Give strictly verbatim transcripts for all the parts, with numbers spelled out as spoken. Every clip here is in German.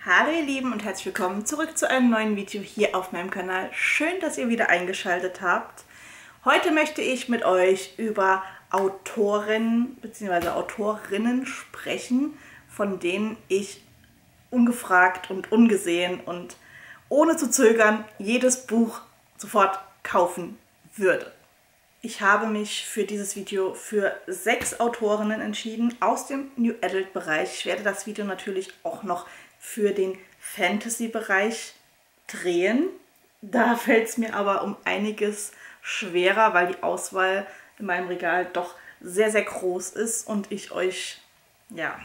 Hallo ihr Lieben und herzlich willkommen zurück zu einem neuen Video hier auf meinem Kanal. Schön, dass ihr wieder eingeschaltet habt. Heute möchte ich mit euch über Autoren bzw. Autorinnen sprechen, von denen ich ungefragt und ungesehen und ohne zu zögern jedes Buch sofort kaufen würde. Ich habe mich für dieses Video für sechs Autorinnen entschieden aus dem New Adult Bereich. Ich werde das Video natürlich auch noch für den Fantasy-Bereich drehen. Da fällt es mir aber um einiges schwerer, weil die Auswahl in meinem Regal doch sehr, sehr groß ist und ich euch ja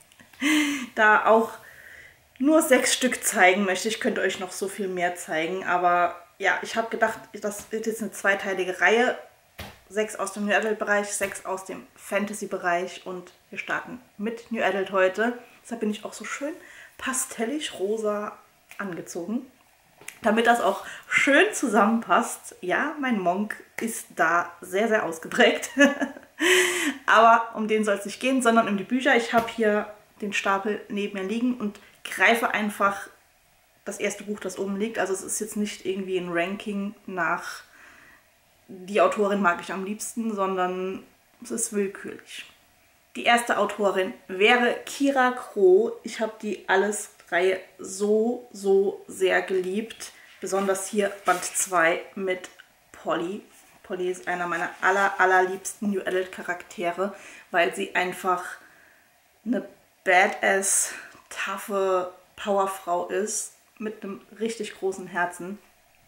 da auch nur sechs Stück zeigen möchte. Ich könnte euch noch so viel mehr zeigen, aber ja, ich habe gedacht, das wird jetzt eine zweiteilige Reihe. Sechs aus dem New Adult-Bereich, sechs aus dem Fantasy-Bereich und wir starten mit New Adult heute. Deshalb bin ich auch so schön pastellig rosa angezogen, damit das auch schön zusammenpasst. Ja, mein Monk ist da sehr, sehr ausgeprägt. Aber um den soll es nicht gehen, sondern um die Bücher. Ich habe hier den Stapel neben mir liegen und greife einfach das erste Buch, das oben liegt. Also es ist jetzt nicht irgendwie ein Ranking nach die Autorin mag ich am liebsten, sondern es ist willkürlich. Die erste Autorin wäre Kira Kroh. Ich habe die Alles-Reihe so, so sehr geliebt. Besonders hier Band zwei mit Polly. Polly ist einer meiner aller, allerliebsten New Adult Charaktere, weil sie einfach eine badass, taffe Powerfrau ist mit einem richtig großen Herzen.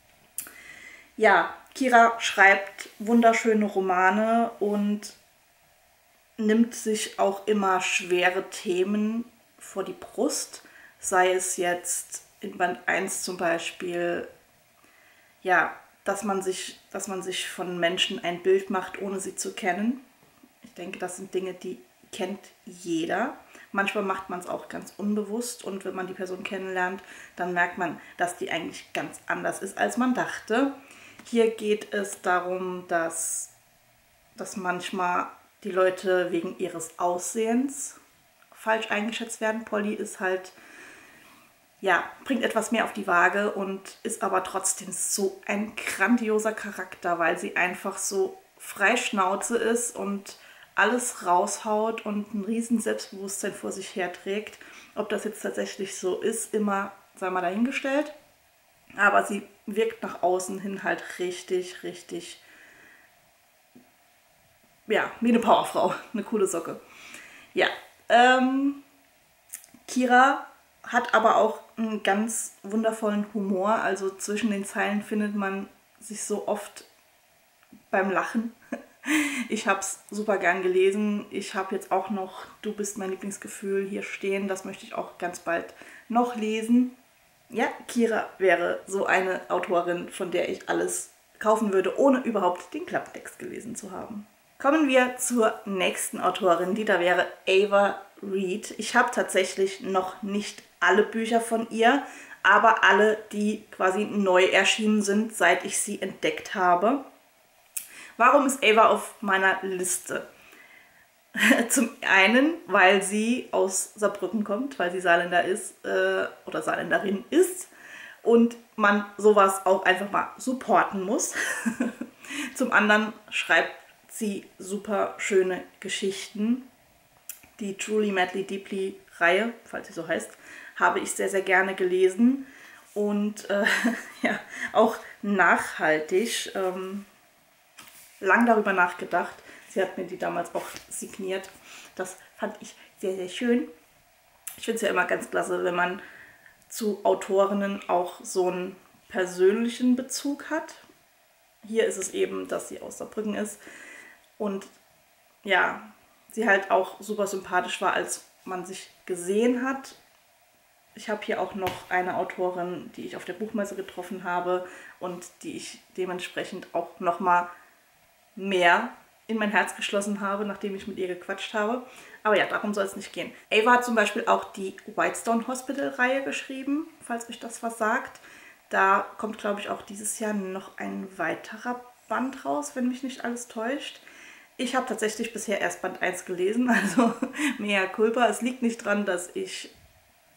Ja, Kira schreibt wunderschöne Romane und nimmt sich auch immer schwere Themen vor die Brust. Sei es jetzt in Band eins zum Beispiel, ja, dass man sich, dass man sich von Menschen ein Bild macht, ohne sie zu kennen. Ich denke, das sind Dinge, die kennt jeder. Manchmal macht man es auch ganz unbewusst und wenn man die Person kennenlernt, dann merkt man, dass die eigentlich ganz anders ist, als man dachte. Hier geht es darum, dass, dass manchmal die Leute wegen ihres Aussehens falsch eingeschätzt werden. Polly ist halt, ja, bringt etwas mehr auf die Waage und ist aber trotzdem so ein grandioser Charakter, weil sie einfach so frei Schnauze ist und alles raushaut und ein riesen Selbstbewusstsein vor sich herträgt. Ob das jetzt tatsächlich so ist, immer, sei mal dahingestellt. Aber sie wirkt nach außen hin halt richtig, richtig, ja, wie eine Powerfrau. Eine coole Socke. Ja, ähm, Kira hat aber auch einen ganz wundervollen Humor. Also zwischen den Zeilen findet man sich so oft beim Lachen. Ich habe es super gern gelesen. Ich habe jetzt auch noch Du bist mein Lieblingsgefühl hier stehen. Das möchte ich auch ganz bald noch lesen. Ja, Kira wäre so eine Autorin, von der ich alles kaufen würde, ohne überhaupt den Klapptext gelesen zu haben. Kommen wir zur nächsten Autorin, die da wäre Ava Reid. Ich habe tatsächlich noch nicht alle Bücher von ihr, aber alle, die quasi neu erschienen sind, seit ich sie entdeckt habe. Warum ist Ava auf meiner Liste? Zum einen, weil sie aus Saarbrücken kommt, weil sie Saarländer ist äh, oder Saarländerin ist und man sowas auch einfach mal supporten muss. Zum anderen schreibt sie super schöne Geschichten. Die Truly Madly Deeply Reihe, falls sie so heißt, habe ich sehr, sehr gerne gelesen und äh, ja, auch nachhaltig ähm, lang darüber nachgedacht. Sie hat mir die damals auch signiert. Das fand ich sehr, sehr schön. Ich finde es ja immer ganz klasse, wenn man zu Autorinnen auch so einen persönlichen Bezug hat. Hier ist es eben, dass sie aus Saarbrücken ist. Und ja, sie halt auch super sympathisch war, als man sich gesehen hat. Ich habe hier auch noch eine Autorin, die ich auf der Buchmesse getroffen habe und die ich dementsprechend auch nochmal mehr in mein Herz geschlossen habe, nachdem ich mit ihr gequatscht habe. Aber ja, darum soll es nicht gehen. Ava hat zum Beispiel auch die Whitestone Hospital Reihe geschrieben, falls euch das was sagt. Da kommt, glaube ich, auch dieses Jahr noch ein weiterer Band raus, wenn mich nicht alles täuscht. Ich habe tatsächlich bisher erst Band eins gelesen, also mea culpa. Es liegt nicht dran, dass ich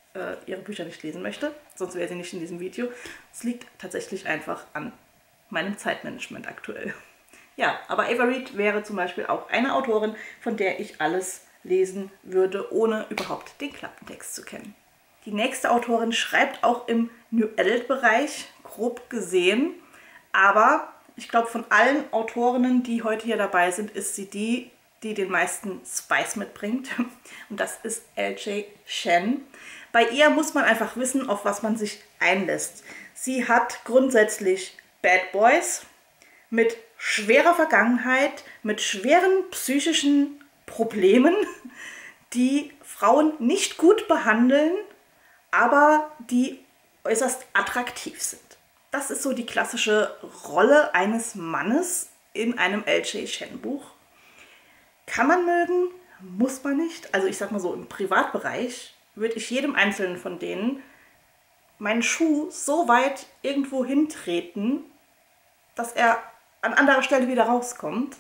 äh, ihre Bücher nicht lesen möchte, sonst wäre sie nicht in diesem Video. Es liegt tatsächlich einfach an meinem Zeitmanagement aktuell. Ja, aber Ava Reid wäre zum Beispiel auch eine Autorin, von der ich alles lesen würde, ohne überhaupt den Klappentext zu kennen. Die nächste Autorin schreibt auch im New Adult-Bereich, grob gesehen, aber ich glaube, von allen Autorinnen, die heute hier dabei sind, ist sie die, die den meisten Spice mitbringt. Und das ist L J Chen. Bei ihr muss man einfach wissen, auf was man sich einlässt. Sie hat grundsätzlich Bad Boys mit schwerer Vergangenheit, mit schweren psychischen Problemen, die Frauen nicht gut behandeln, aber die äußerst attraktiv sind. Das ist so die klassische Rolle eines Mannes in einem L J Chen Buch. Kann man mögen, muss man nicht. Also ich sag mal so, im Privatbereich würde ich jedem Einzelnen von denen meinen Schuh so weit irgendwo hintreten, dass er an anderer Stelle wieder rauskommt.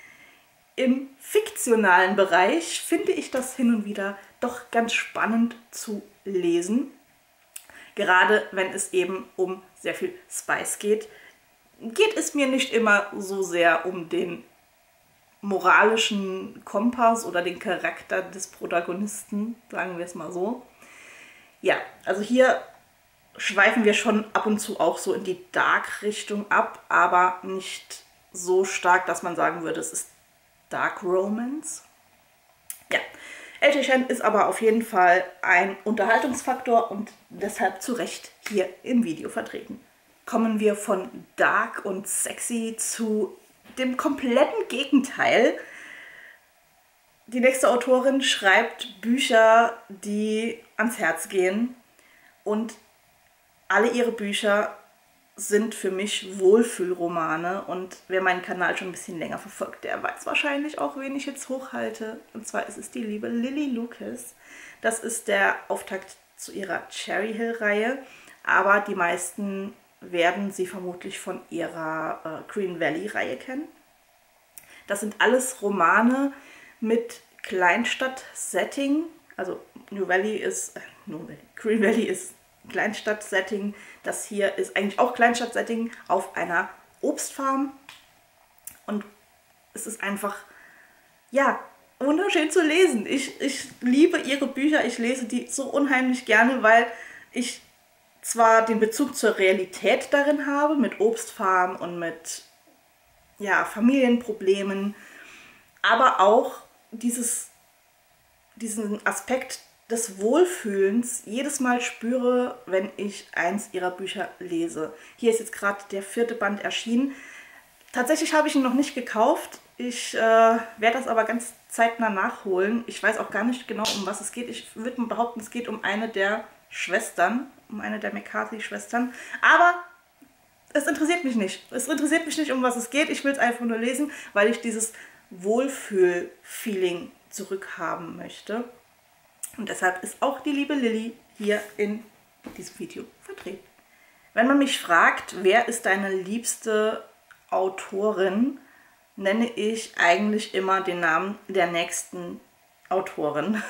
Im fiktionalen Bereich finde ich das hin und wieder doch ganz spannend zu lesen. Gerade wenn es eben um sehr viel Spice geht, geht es mir nicht immer so sehr um den moralischen Kompass oder den Charakter des Protagonisten, sagen wir es mal so. Ja, also hier schweifen wir schon ab und zu auch so in die Dark-Richtung ab, aber nicht so stark, dass man sagen würde, es ist Dark Romance. Ja, L J Chen ist aber auf jeden Fall ein Unterhaltungsfaktor und deshalb zu Recht hier im Video vertreten. Kommen wir von Dark und Sexy zu dem kompletten Gegenteil. Die nächste Autorin schreibt Bücher, die ans Herz gehen, und alle ihre Bücher sind für mich Wohlfühlromane, und wer meinen Kanal schon ein bisschen länger verfolgt, der weiß wahrscheinlich auch, wen ich jetzt hochhalte. Und zwar ist es die liebe Lily Lucas. Das ist der Auftakt zu ihrer Cherry Hill-Reihe, aber die meisten werden sie vermutlich von ihrer äh, Green Valley-Reihe kennen. Das sind alles Romane mit Kleinstadt-Setting. Also New Valley ist, äh, New Valley, Green Valley ist Kleinstadt-Setting. Das hier ist eigentlich auch Kleinstadt-Setting auf einer Obstfarm. Und es ist einfach, ja, wunderschön zu lesen. Ich, ich liebe ihre Bücher, ich lese die so unheimlich gerne, weil ich zwar den Bezug zur Realität darin habe, mit Obstfarm und mit, ja, Familienproblemen, aber auch dieses, diesen Aspekt des Wohlfühlens jedes Mal spüre, wenn ich eins ihrer Bücher lese. Hier ist jetzt gerade der vierte Band erschienen. Tatsächlich habe ich ihn noch nicht gekauft. Ich äh, werde das aber ganz zeitnah nachholen. Ich weiß auch gar nicht genau, um was es geht. Ich würde mal behaupten, es geht um eine der Schwestern, um eine der McCarthy-Schwestern. Aber es interessiert mich nicht. Es interessiert mich nicht, um was es geht. Ich will es einfach nur lesen, weil ich dieses Wohlfühl-Feeling zurückhaben möchte. Und deshalb ist auch die liebe Lily hier in diesem Video vertreten. Wenn man mich fragt, wer ist deine liebste Autorin, nenne ich eigentlich immer den Namen der nächsten Autorin.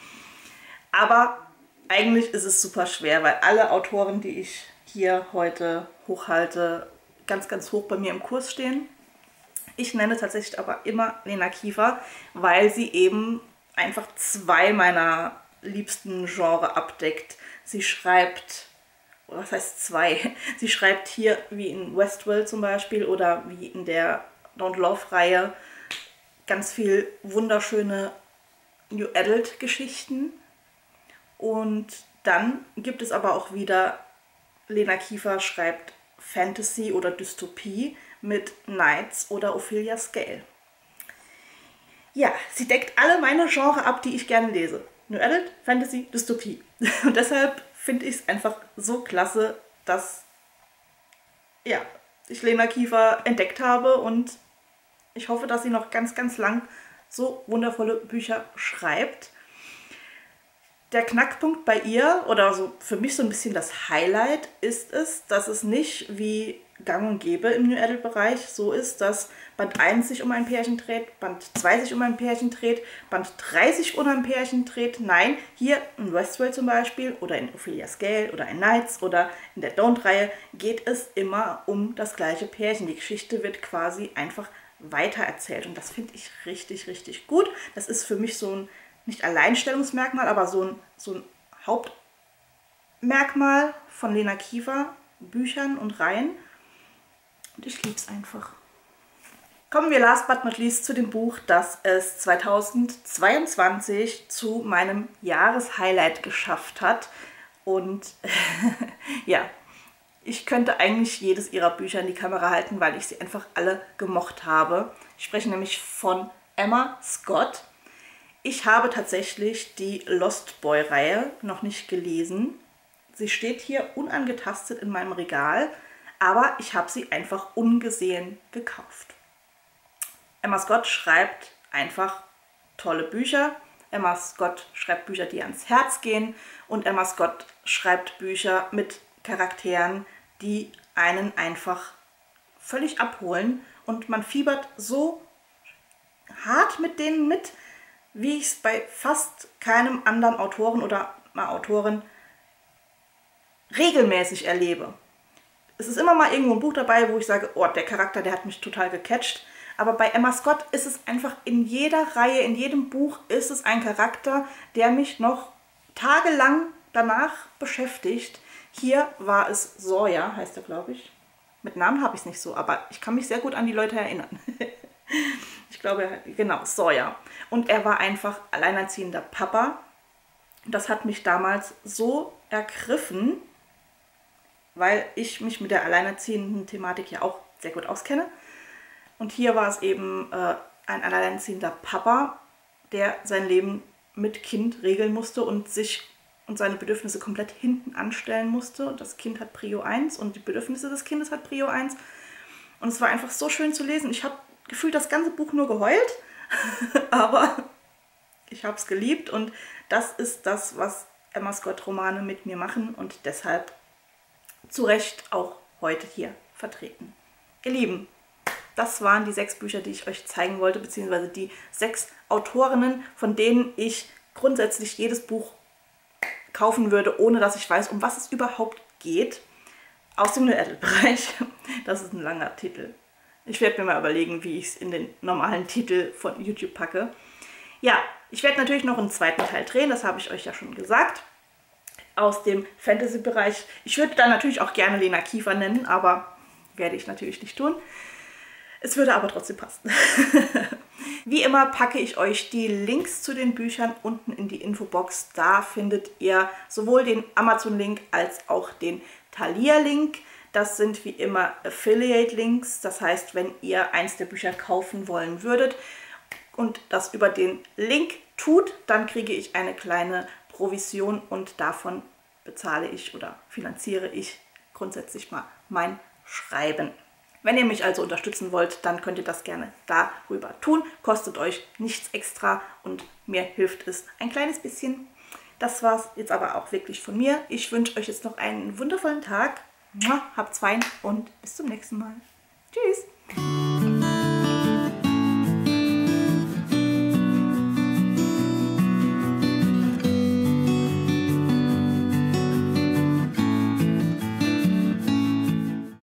Aber eigentlich ist es super schwer, weil alle Autoren, die ich hier heute hochhalte, ganz, ganz hoch bei mir im Kurs stehen. Ich nenne tatsächlich aber immer Lena Kiefer, weil sie eben einfach zwei meiner liebsten Genre abdeckt. Sie schreibt, was heißt zwei? Sie schreibt hier wie in Westworld zum Beispiel oder wie in der Don't Love-Reihe ganz viel wunderschöne New Adult-Geschichten. Und dann gibt es aber auch wieder, Lena Kiefer schreibt Fantasy oder Dystopie mit Nights oder Ophelia Scale. Ja, sie deckt alle meine Genre ab, die ich gerne lese. New Adult, Fantasy, Dystopie. Und deshalb finde ich es einfach so klasse, dass, ja, ich Lena Kiefer entdeckt habe, und ich hoffe, dass sie noch ganz, ganz lang so wundervolle Bücher schreibt. Der Knackpunkt bei ihr, oder so für mich so ein bisschen das Highlight, ist es, dass es nicht wie gang und gäbe im New Adult-Bereich so ist, dass Band eins sich um ein Pärchen dreht, Band zwei sich um ein Pärchen dreht, Band drei sich um ein Pärchen dreht. Nein, hier in Westworld zum Beispiel oder in Ophelia's Gale oder in Knights oder in der Don't-Reihe geht es immer um das gleiche Pärchen. Die Geschichte wird quasi einfach weitererzählt und das finde ich richtig, richtig gut. Das ist für mich so ein, nicht Alleinstellungsmerkmal, aber so ein, so ein Hauptmerkmal von Lena Kiefer, Büchern und Reihen. Und ich liebe es einfach. Kommen wir last but not least zu dem Buch, das es zweitausendzweiundzwanzig zu meinem Jahreshighlight geschafft hat. Und ja, ich könnte eigentlich jedes ihrer Bücher in die Kamera halten, weil ich sie einfach alle gemocht habe. Ich spreche nämlich von Emma Scott. Ich habe tatsächlich die Lost Boy-Reihe noch nicht gelesen. Sie steht hier unangetastet in meinem Regal, aber ich habe sie einfach ungesehen gekauft. Emma Scott schreibt einfach tolle Bücher. Emma Scott schreibt Bücher, die ans Herz gehen. Und Emma Scott schreibt Bücher mit Charakteren, die einen einfach völlig abholen. Und man fiebert so hart mit denen mit, wie ich es bei fast keinem anderen Autoren oder einer Autorin regelmäßig erlebe. Es ist immer mal irgendwo ein Buch dabei, wo ich sage, oh, der Charakter, der hat mich total gecatcht. Aber bei Emma Scott ist es einfach in jeder Reihe, in jedem Buch ist es ein Charakter, der mich noch tagelang danach beschäftigt. Hier war es Sawyer, heißt er, glaube ich. Mit Namen habe ich es nicht so, aber ich kann mich sehr gut an die Leute erinnern. Ich glaube, genau, Sawyer. Und er war einfach alleinerziehender Papa. Das hat mich damals so ergriffen, weil ich mich mit der alleinerziehenden Thematik ja auch sehr gut auskenne. Und hier war es eben äh, ein alleinerziehender Papa, der sein Leben mit Kind regeln musste und sich und seine Bedürfnisse komplett hinten anstellen musste. Und das Kind hat Prio eins und die Bedürfnisse des Kindes hat Prio eins. Und es war einfach so schön zu lesen. Ich habe gefühlt das ganze Buch nur geheult, aber ich habe es geliebt und das ist das, was Emma Scott Romane mit mir machen und deshalb zu Recht auch heute hier vertreten. Ihr Lieben, das waren die sechs Bücher, die ich euch zeigen wollte, beziehungsweise die sechs Autorinnen, von denen ich grundsätzlich jedes Buch kaufen würde, ohne dass ich weiß, um was es überhaupt geht, aus dem New Adult-Bereich. Das ist ein langer Titel. Ich werde mir mal überlegen, wie ich es in den normalen Titel von YouTube packe. Ja, ich werde natürlich noch einen zweiten Teil drehen, das habe ich euch ja schon gesagt, aus dem Fantasy-Bereich. Ich würde da natürlich auch gerne Lena Kiefer nennen, aber werde ich natürlich nicht tun. Es würde aber trotzdem passen. Wie immer packe ich euch die Links zu den Büchern unten in die Infobox. Da findet ihr sowohl den Amazon-Link als auch den Thalia-Link. Das sind wie immer Affiliate-Links. Das heißt, wenn ihr eins der Bücher kaufen wollen würdet und das über den Link tut, dann kriege ich eine kleine Provision und davon bezahle ich oder finanziere ich grundsätzlich mal mein Schreiben. Wenn ihr mich also unterstützen wollt, dann könnt ihr das gerne darüber tun. Kostet euch nichts extra und mir hilft es ein kleines bisschen. Das war es jetzt aber auch wirklich von mir. Ich wünsche euch jetzt noch einen wundervollen Tag. Habt's fein und bis zum nächsten Mal. Tschüss!